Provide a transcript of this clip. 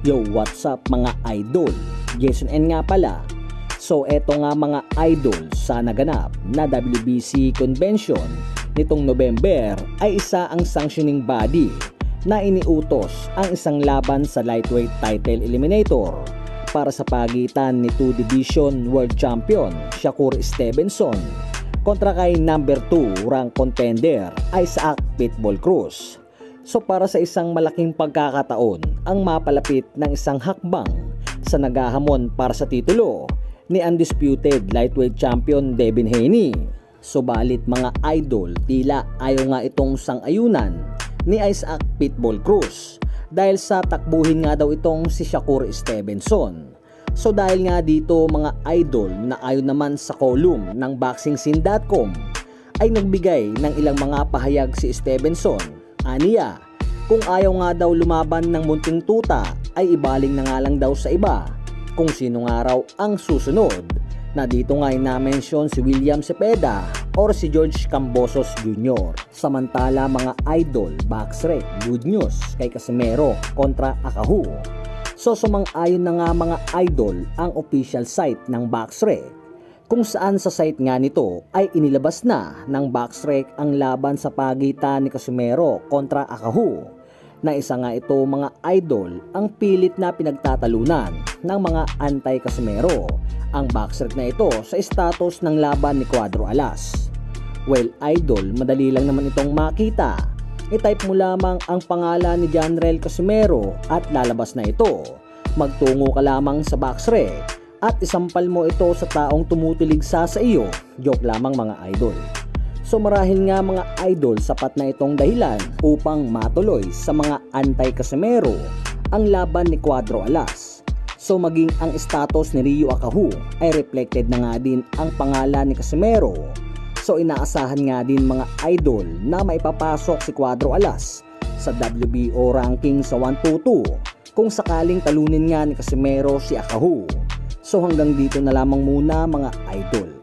Yo, what's up mga idol? Jason N nga pala. So eto nga mga idol, sa naganap na WBC convention nitong November ay isa ang sanctioning body na iniutos ang isang laban sa lightweight title eliminator para sa pagitan ni 2 Division World Champion Shakur Stevenson kontra kay number 2 rank contender Isaac Pitbull Cruz. So para sa isang malaking pagkakataon ang mapalapit ng isang hakbang sa naghahamon para sa titulo ni undisputed lightweight champion Devin Haney. Subalit mga idol, tila ayaw nga itong sang-ayunan ni Isaac Pitbull Cruz dahil sa takbuhin nga daw itong si Shakur Stevenson. So dahil nga dito mga idol na ayon naman sa column ng BoxingScene.com ay nagbigay ng ilang mga pahayag si Stevenson. Aniya, kung ayaw nga daw lumaban ng munting tuta ay ibaling na nga lang daw sa iba kung sino nga raw ang susunod, na dito nga ay na-mention si William Cepeda or si George Kambosos Jr. Samantala mga idol, BoxRec, good news kay Casimero kontra Akahu. So sumang-ayon na nga mga idol ang official site ng BoxRec, kung saan sa site nga nito ay inilabas na ng BoxRec ang laban sa pagitan ni Casimero kontra Akahu, na isa nga ito mga idol ang pilit na pinagtatalunan ng mga anti-Casimero ang BoxRec na ito sa status ng laban ni Cuadro Alas. Well idol, madali lang naman itong makita. I-type mo lamang ang pangalan ni Janrel Casimero at lalabas na ito. Magtungo ka lamang sa BoxRec at isampal mo ito sa taong tumutilig sa iyo. Joke lamang mga idol. So marahil nga mga idol, sapat na itong dahilan upang matuloy sa mga anti-Casimero ang laban ni Cuadro Alas. So maging ang status ni Ryu Akahu ay reflected na nga din ang pangalan ni Casimero. So inaasahan nga din mga idol na maipapasok si Cuadro Alas sa WBO ranking sa 122 kung sakaling talunin nga ni Casimero si Akahu. So hanggang dito na lamang muna mga idol.